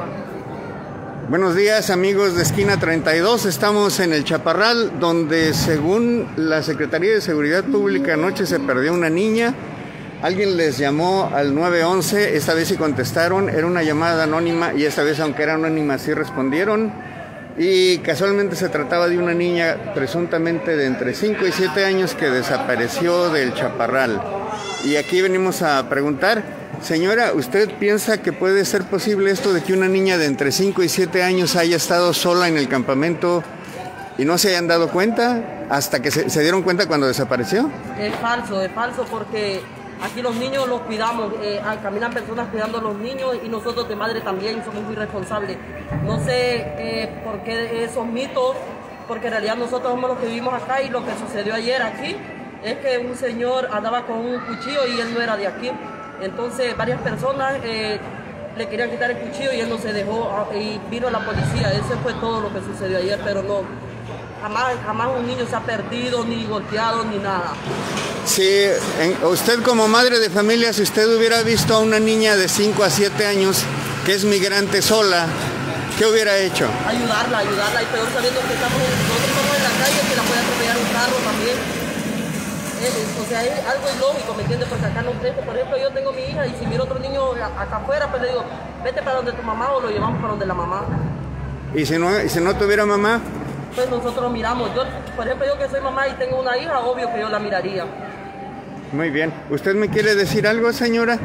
Buenos días, amigos de Esquina 32. Estamos en el Chaparral, donde según la Secretaría de Seguridad Pública anoche se perdió una niña. Alguien les llamó al 911, esta vez sí contestaron, era una llamada anónima y esta vez, aunque era anónima, sí respondieron. Y casualmente se trataba de una niña presuntamente de entre 5 y 7 años que desapareció del Chaparral. Y aquí venimos a preguntar, señora, ¿usted piensa que puede ser posible esto de que una niña de entre 5 y 7 años haya estado sola en el campamento y no se hayan dado cuenta hasta que se dieron cuenta cuando desapareció? Es falso porque aquí los niños los cuidamos, caminan personas cuidando a los niños y nosotros de madre también somos muy responsables. No sé por qué esos mitos, porque en realidad nosotros somos los que vivimos acá y lo que sucedió ayer aquí es que un señor andaba con un cuchillo y él no era de aquí. Entonces varias personas le querían quitar el cuchillo y él no se dejó y vino la policía. Eso fue todo lo que sucedió ayer, pero no, jamás un niño se ha perdido, ni golpeado, ni nada. Sí, usted como madre de familia, si usted hubiera visto a una niña de 5 a 7 años que es migrante sola, ¿qué hubiera hecho? Ayudarla, y peor sabiendo que nosotros estamos en la calle, que la puede atropellar un carro también. O sea, es algo ilógico, ¿me entiendes? Porque acá no crece. Por ejemplo, yo tengo mi hija y si miro otro niño acá afuera, pues le digo, vete para donde tu mamá o lo llevamos para donde la mamá. ¿Y si no tuviera mamá? Pues nosotros lo miramos. Yo, por ejemplo, yo que soy mamá y tengo una hija, obvio que yo la miraría. Muy bien. ¿Usted me quiere decir algo, señora?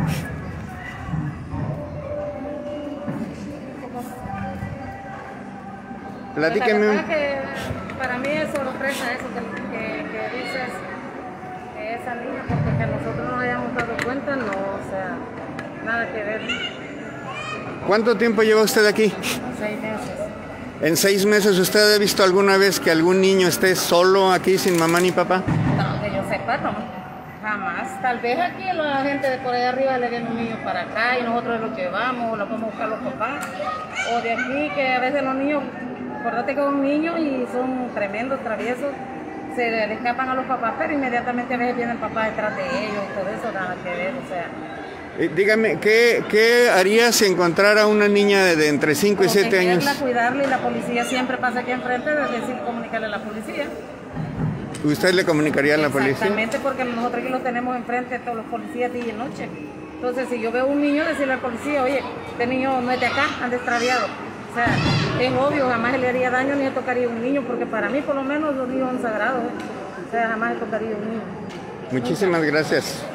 Platíqueme. La verdad que para mí es sorpresa eso que dices, que esa niña, porque que nosotros nos hayamos dado cuenta, no, o sea, nada que ver. ¿Cuánto tiempo lleva usted aquí? 6 meses. ¿En 6 meses usted ha visto alguna vez que algún niño esté solo aquí sin mamá ni papá? No, que yo sepa, no. Jamás. Tal vez aquí la gente de por allá arriba le viene un niño para acá y nosotros lo llevamos o lo podemos buscar los papás. O de aquí que a veces los niños, acordate que son niños y son tremendos, traviesos, se le escapan a los papás, pero inmediatamente a veces viene el papá detrás de ellos y todo eso, nada que ver, o sea. Dígame, ¿qué haría si encontrara una niña de entre 5 y 7 años? Cuidarla y la policía siempre pasa aquí enfrente, es decir, comunicarle a la policía. ¿Usted le comunicaría a la policía? Exactamente, porque nosotros aquí lo tenemos enfrente, todos los policías día y noche. Entonces, si yo veo un niño, decirle al policía, oye, este niño no es de acá, anda extraviado. O sea, es obvio, jamás le haría daño ni le tocaría a un niño, porque para mí, por lo menos, los niños son sagrados. O sea, jamás le tocaría a un niño. Muchísimas gracias.